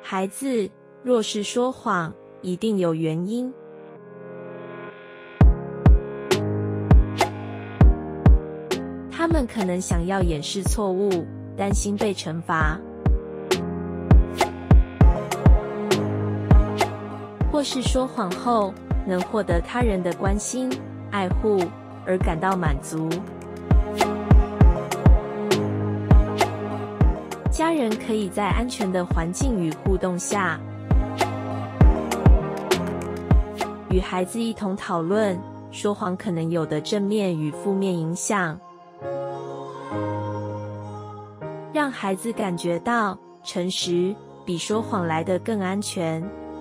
孩子若是说谎，一定有原因。他们可能想要掩饰错误，担心被惩罚，或是说谎后能获得他人的关心、爱护而感到满足。家人可以在安全的环境与互动下，与孩子一同讨论说谎可能有的正面与负面影响，让孩子感觉到诚实比说谎来得更安全。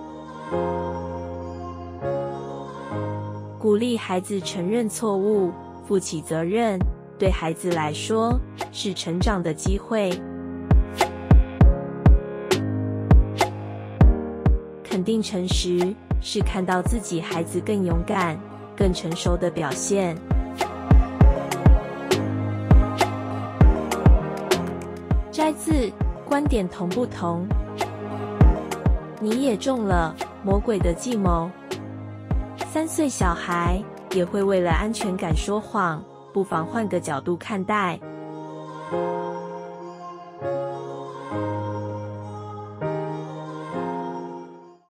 鼓励孩子承认错误，负起责任，对孩子来说是成长的机会。肯定诚实是看到自己孩子更勇敢、更成熟的表现。摘自观点同不同？你也中了魔鬼的计谋。3岁小孩也会为了安全感说谎，不妨换个角度看待。